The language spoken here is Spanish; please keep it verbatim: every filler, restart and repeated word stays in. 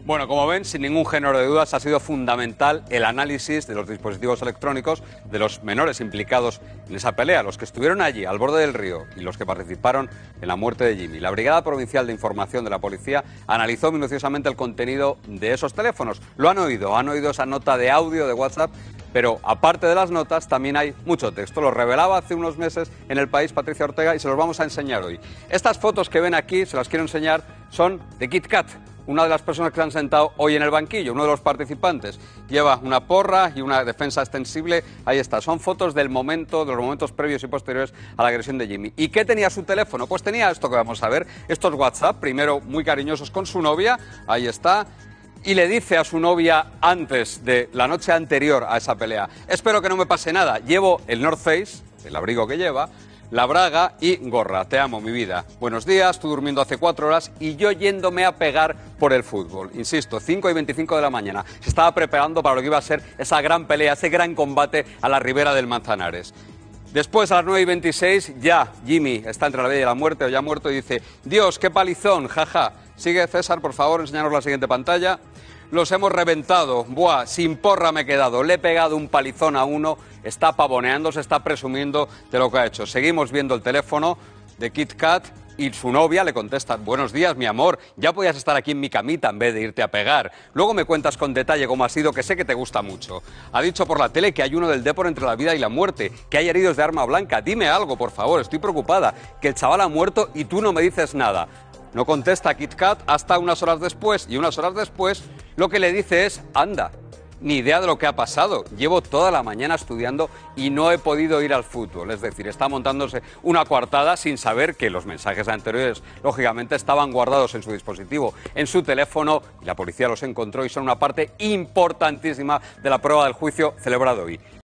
Bueno, como ven, sin ningún género de dudas, ha sido fundamental el análisis de los dispositivos electrónicos de los menores implicados en esa pelea, los que estuvieron allí, al borde del río, y los que participaron en la muerte de Jimmy. La Brigada Provincial de Información de la Policía analizó minuciosamente el contenido de esos teléfonos. Lo han oído, han oído esa nota de audio de WhatsApp, pero aparte de las notas también hay mucho texto. Lo revelaba hace unos meses en El País Patricia Ortega y se los vamos a enseñar hoy. Estas fotos que ven aquí, se las quiero enseñar, son de KitKat, una de las personas que se han sentado hoy en el banquillo, uno de los participantes. Lleva una porra y una defensa extensible. Ahí está, son fotos del momento, de los momentos previos y posteriores a la agresión de Jimmy. ¿Y qué tenía su teléfono? Pues tenía esto que vamos a ver, estos WhatsApp, primero muy cariñosos con su novia, ahí está. Y le dice a su novia antes de la noche anterior a esa pelea: espero que no me pase nada, llevo el North Face, el abrigo que lleva, la braga y gorra, te amo mi vida. Buenos días, tú durmiendo hace cuatro horas y yo yéndome a pegar por el fútbol. Insisto, cinco y veinticinco de la mañana. Se estaba preparando para lo que iba a ser esa gran pelea, ese gran combate a la ribera del Manzanares. Después, a las nueve y veintiséis, ya Jimmy está entre la vida y la muerte, o ya muerto, y dice: Dios, qué palizón, jaja. Sigue, César, por favor, enséñanos la siguiente pantalla. Los hemos reventado, buah, sin porra me he quedado, le he pegado un palizón a uno, está pavoneando, se está presumiendo de lo que ha hecho. Seguimos viendo el teléfono de KitKat y su novia le contesta: buenos días, mi amor, ya podías estar aquí en mi camita en vez de irte a pegar. Luego me cuentas con detalle cómo ha sido, que sé que te gusta mucho. Ha dicho por la tele que hay uno del Depor entre la vida y la muerte, que hay heridos de arma blanca. Dime algo, por favor, estoy preocupada, que el chaval ha muerto y tú no me dices nada. No contesta KitKat hasta unas horas después, y unas horas después lo que le dice es: anda, ni idea de lo que ha pasado, llevo toda la mañana estudiando y no he podido ir al fútbol. Es decir, está montándose una coartada sin saber que los mensajes anteriores, lógicamente, estaban guardados en su dispositivo, en su teléfono, y la policía los encontró y son una parte importantísima de la prueba del juicio celebrado hoy.